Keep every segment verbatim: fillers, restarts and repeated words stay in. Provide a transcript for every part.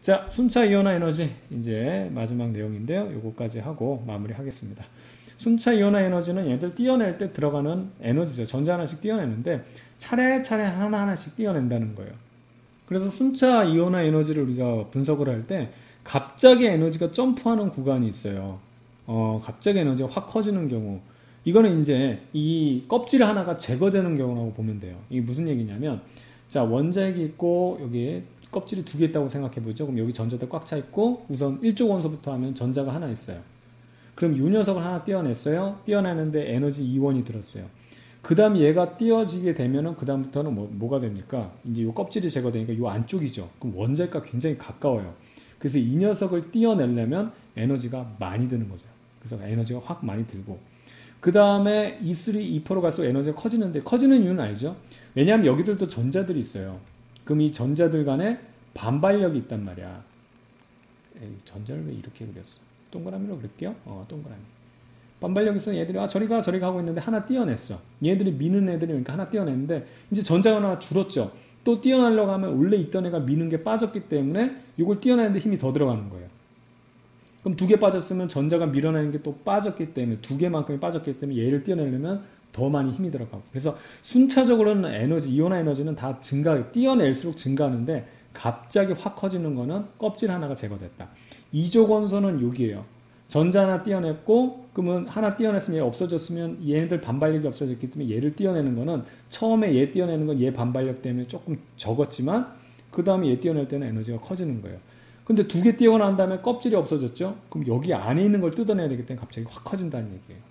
자, 순차 이온화 에너지 이제 마지막 내용인데요. 요거까지 하고 마무리하겠습니다. 순차 이온화 에너지는 얘들 띄어낼 때 들어가는 에너지죠. 전자 하나씩 띄어내는데 차례차례 하나하나씩 띄어낸다는 거예요. 그래서 순차 이온화 에너지를 우리가 분석을 할 때 갑자기 에너지가 점프하는 구간이 있어요. 어, 갑자기 에너지가 확 커지는 경우. 이거는 이제 이 껍질 하나가 제거되는 경우라고 보면 돼요. 이게 무슨 얘기냐면, 자, 원자핵이 있고, 여기에 껍질이 두 개 있다고 생각해 보죠. 그럼 여기 전자들 꽉 차 있고, 우선 일족 원소부터 하면 전자가 하나 있어요. 그럼 이 녀석을 하나 띄어냈어요. 띄어내는데 에너지 이원이 들었어요. 그 다음 얘가 띄어지게 되면은 그 다음부터는 뭐, 뭐가 됩니까? 이제 이 껍질이 제거되니까 이 안쪽이죠. 그럼 원자핵과 굉장히 가까워요. 그래서 이 녀석을 띄어내려면 에너지가 많이 드는 거죠. 그래서 에너지가 확 많이 들고, 그 다음에 이 삼, 이 사로 갈수록 에너지가 커지는데, 커지는 이유는 알죠? 왜냐하면 여기들도 전자들이 있어요. 그럼 이 전자들 간에 반발력이 있단 말이야. 에이, 전자를 왜 이렇게 그렸어? 동그라미로 그릴게요. 어, 동그라미. 반발력이 있어. 얘들이 아 저리 가 저리 가고 있는데 하나 띄어냈어. 얘들이 미는 애들이 그러니까 하나 띄어냈는데 이제 전자가 하나 줄었죠. 또 띄어내려고 하면 원래 있던 애가 미는 게 빠졌기 때문에 이걸 띄어내는데 힘이 더 들어가는 거예요. 그럼 두 개 빠졌으면 전자가 밀어내는 게 또 빠졌기 때문에 두 개만큼이 빠졌기 때문에 얘를 띄어내려면 더 많이 힘이 들어가고, 그래서 순차적으로는 에너지, 이온화 에너지는 다 증가, 띄어낼수록 증가하는데 갑자기 확 커지는 거는 껍질 하나가 제거됐다. 이족 원소는 여기에요. 전자 하나 띄어냈고, 그러면 하나 띄어냈으면 얘 없어졌으면 얘네들 반발력이 없어졌기 때문에 얘를 띄어내는 거는 처음에 얘 띄어내는 건 얘 반발력 때문에 조금 적었지만 그 다음에 얘 띄어낼 때는 에너지가 커지는 거예요. 근데 두 개 띄어난 다음에 껍질이 없어졌죠? 그럼 여기 안에 있는 걸 뜯어내야 되기 때문에 갑자기 확 커진다는 얘기예요.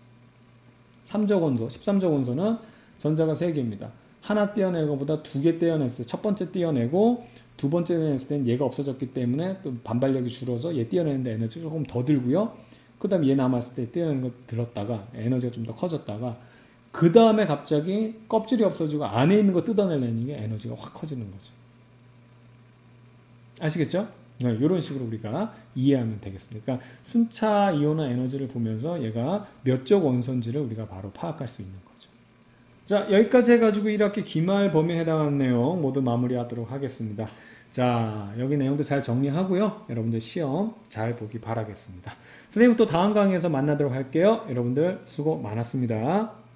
삼족 원소, 십삼족 원소는 전자가 세 개입니다. 하나 떼어내는 것보다 두 개 떼어냈을 때 첫 번째 떼어내고 두 번째 떼어냈을 때는 얘가 없어졌기 때문에 또 반발력이 줄어서 얘 떼어내는데 에너지가 조금 더 들고요. 그 다음에 얘 남았을 때 떼어내는 거 들었다가 에너지가 좀 더 커졌다가 그 다음에 갑자기 껍질이 없어지고 안에 있는 거 뜯어내려는 게 에너지가 확 커지는 거죠. 아시겠죠? 네, 이런 식으로 우리가 이해하면 되겠습니다. 그러니까 순차 이온화 에너지를 보면서 얘가 몇 족 원소인지를 우리가 바로 파악할 수 있는 거죠. 자, 여기까지 해가지고 일 학기 기말 범위에 해당하는 내용 모두 마무리하도록 하겠습니다. 자, 여기 내용도 잘 정리하고요. 여러분들 시험 잘 보기 바라겠습니다. 선생님 또 다음 강의에서 만나도록 할게요. 여러분들 수고 많았습니다.